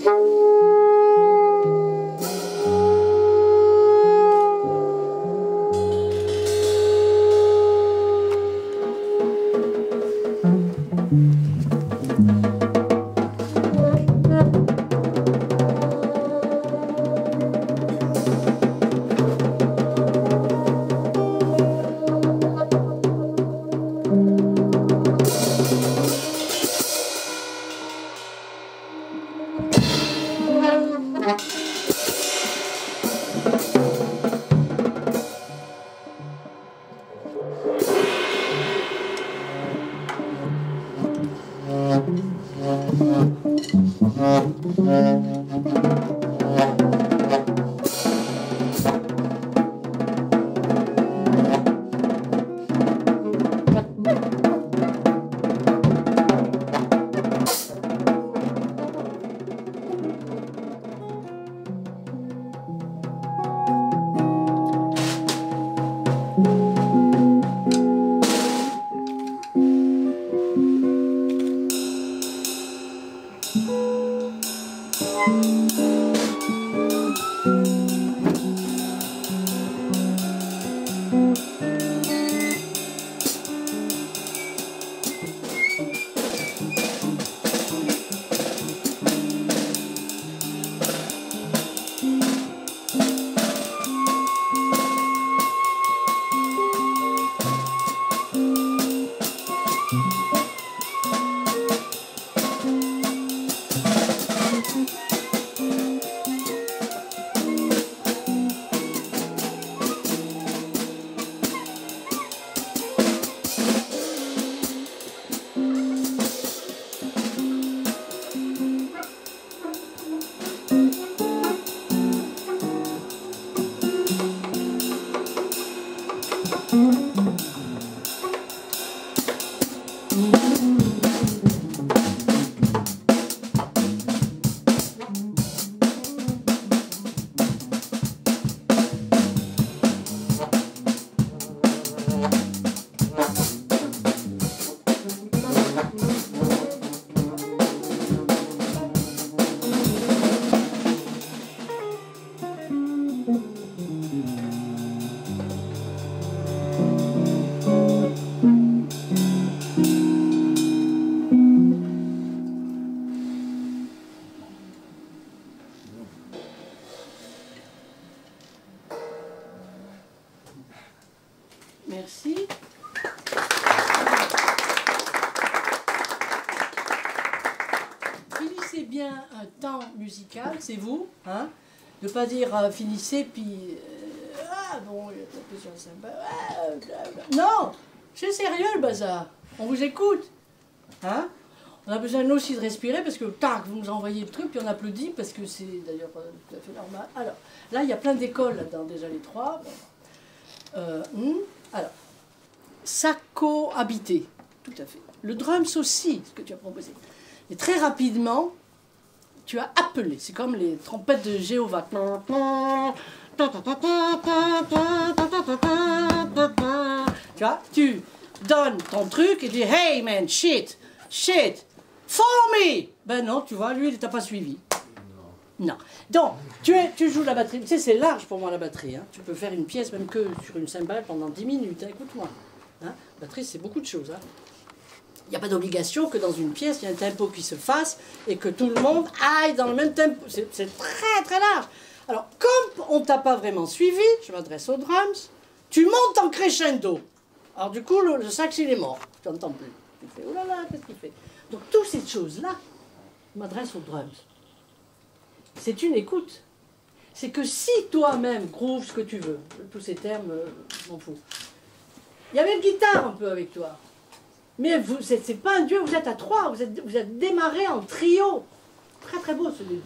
Merci. Finissez bien un temps musical, c'est vous, hein? Ne pas dire finissez puis ah bon, il y a tapé sur le cymbale. Non, c'est sérieux le bazar. On vous écoute, hein? On a besoin nous aussi de respirer parce que tac, vous nous envoyez le truc puis on applaudit parce que c'est d'ailleurs tout à fait normal. Alors là, il y a plein d'écoles là-dedans déjà les trois. Alors, ça cohabité, tout à fait. Le drums aussi, ce que tu as proposé. Et très rapidement, tu as appelé. C'est comme les trompettes de Jéhovah. Tu vois, tu donnes ton truc et dis hey man, shit, follow me. Ben non, tu vois, lui, il t'a pas suivi. Non. Donc, tu joues la batterie. Tu sais, c'est large pour moi la batterie. Hein. Tu peux faire une pièce même que sur une cymbale pendant 10 minutes. Hein. Écoute-moi. Hein. La batterie, c'est beaucoup de choses. Hein. Il n'y a pas d'obligation que dans une pièce, il y ait un tempo qui se fasse et que tout le monde aille dans le même tempo. C'est très très large. Alors, comme on ne t'a pas vraiment suivi, je m'adresse aux drums, tu montes en crescendo. Alors du coup, le sax, il est mort. Tu n'entends plus. Tu fais, oh là là, qu'est-ce qu'il fait? Donc, toutes ces choses-là, je m'adresse aux drums. C'est une écoute. C'est que si toi-même, groove ce que tu veux, tous ces termes, je m'en fous. Il y avait une guitare un peu avec toi. Mais c'est pas un duo, vous êtes à trois, vous êtes démarré en trio. Très très beau ce début.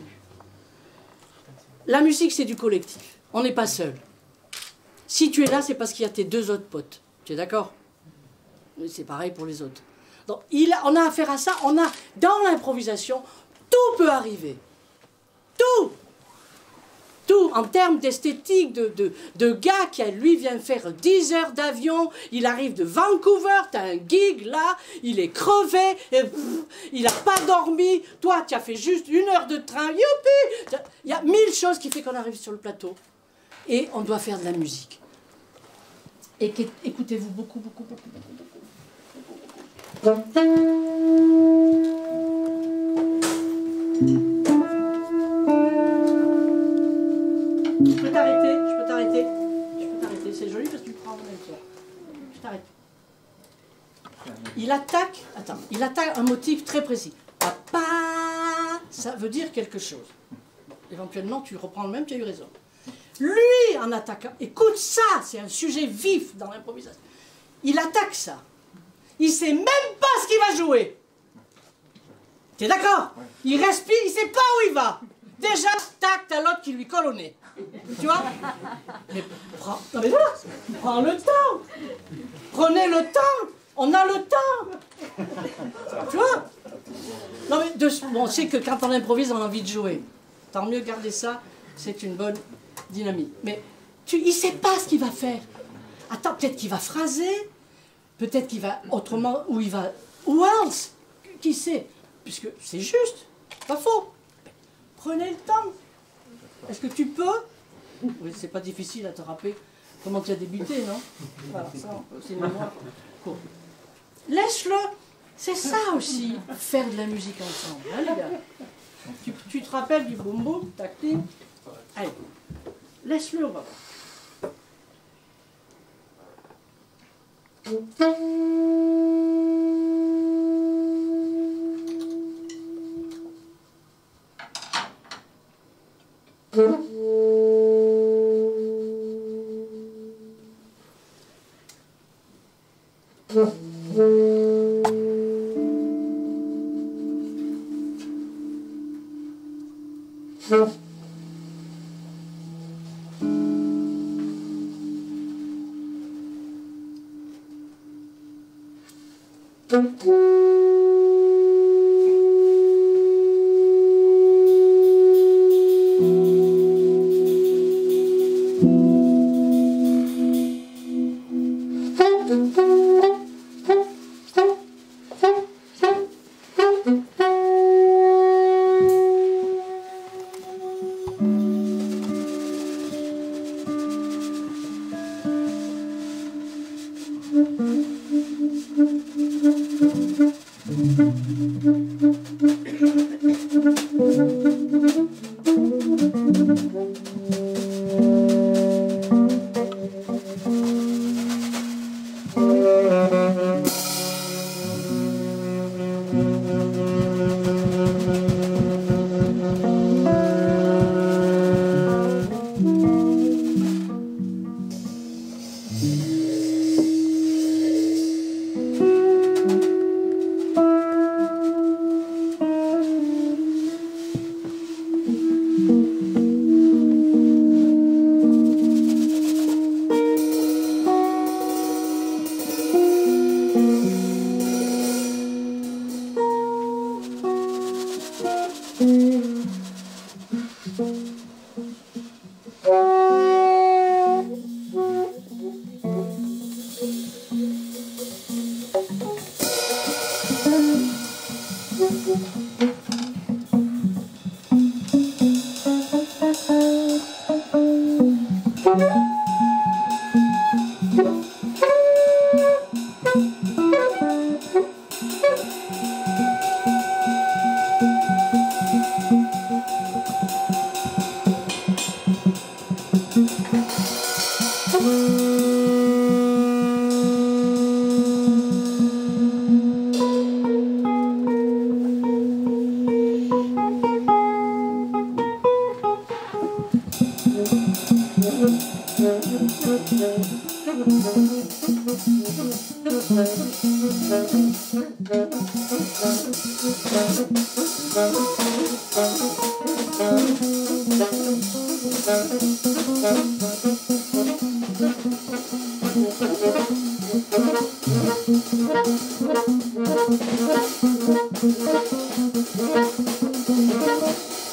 La musique, c'est du collectif. On n'est pas seul. Si tu es là, c'est parce qu'il y a tes deux autres potes. Tu es d'accord? C'est pareil pour les autres. Donc, on a affaire à ça. Dans l'improvisation, tout peut arriver. Tout. tout, en termes d'esthétique, de gars qui, lui, vient faire 10 heures d'avion, il arrive de Vancouver, t'as un gig là, il est crevé, et il n'a pas dormi, toi, tu as fait juste 1 heure de train, youpi! Il y a 1000 choses qui font qu'on arrive sur le plateau. Et on doit faire de la musique. Et écoutez-vous beaucoup, beaucoup, beaucoup, beaucoup, beaucoup. Je peux t'arrêter, c'est joli parce que tu prends en même temps. Je t'arrête. Il attaque un motif très précis. Papa, ça veut dire quelque chose. Éventuellement, tu reprends le même, tu as eu raison. Lui, en attaquant, écoute ça, c'est un sujet vif dans l'improvisation. Il attaque ça. Il sait même pas ce qu'il va jouer. T'es d'accord? Il respire, il sait pas où il va. Déjà, tac, t'as l'autre qui lui colle au nez. Tu vois? Mais prends le temps. Prenez le temps. On a le temps. Tu vois? Non mais, bon, on sait que quand on improvise, on a envie de jouer. Tant mieux garder ça, c'est une bonne dynamique. Mais il ne sait pas ce qu'il va faire. Attends, peut-être qu'il va phraser, peut-être qu'il va autrement, ou il va... Ou else, qui sait? Puisque c'est juste, pas faux. Prenez le temps. Est-ce que tu peux? Oui, c'est pas difficile à te rappeler comment tu as débuté, non? Voilà, ça, c'est une mémoire courte. Laisse-le. C'est ça aussi, faire de la musique ensemble, hein, les gars? Tu te rappelles du boum boum, tac, ting? Allez, laisse-le, on va voir.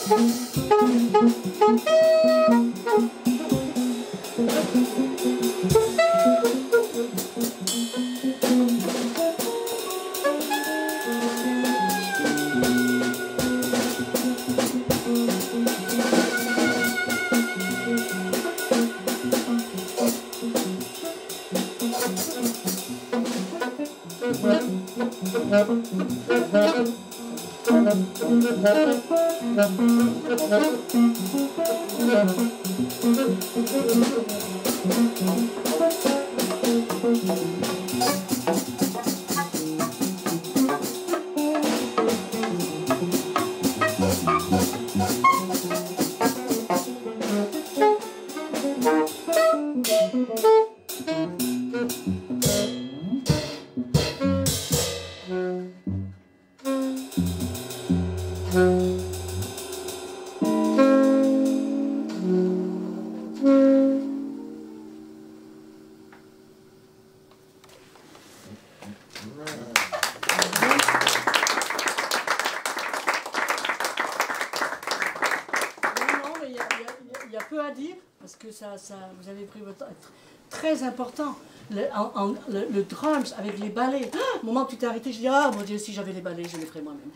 Vous avez pris votre temps. Très important. Le drums avec les ballets. Au moment où tu t'es arrêté, je dis, ah mon Dieu, si j'avais les ballets, je les ferais moi-même.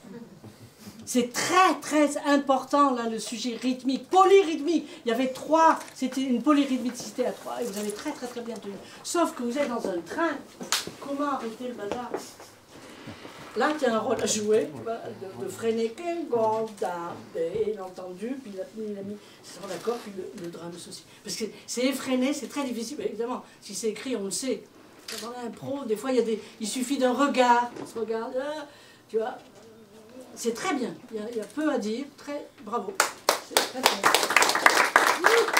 C'est très très important là le sujet rythmique, polyrythmique. Il y avait trois, c'était une polyrythmicité à trois et vous avez très très très bien tenu. Sauf que vous êtes dans un train. Comment arrêter le bazar? Là, tu as un rôle à jouer, de freiner et l'entendu, puis il a mis son accord, puis le drame aussi. Parce que c'est effréné, c'est très difficile, mais évidemment, si c'est écrit, on le sait. Dans l'impro, des fois, il suffit d'un regard, on se regarde, tu vois. C'est très bien, il y a peu à dire, bravo. C'est très bien.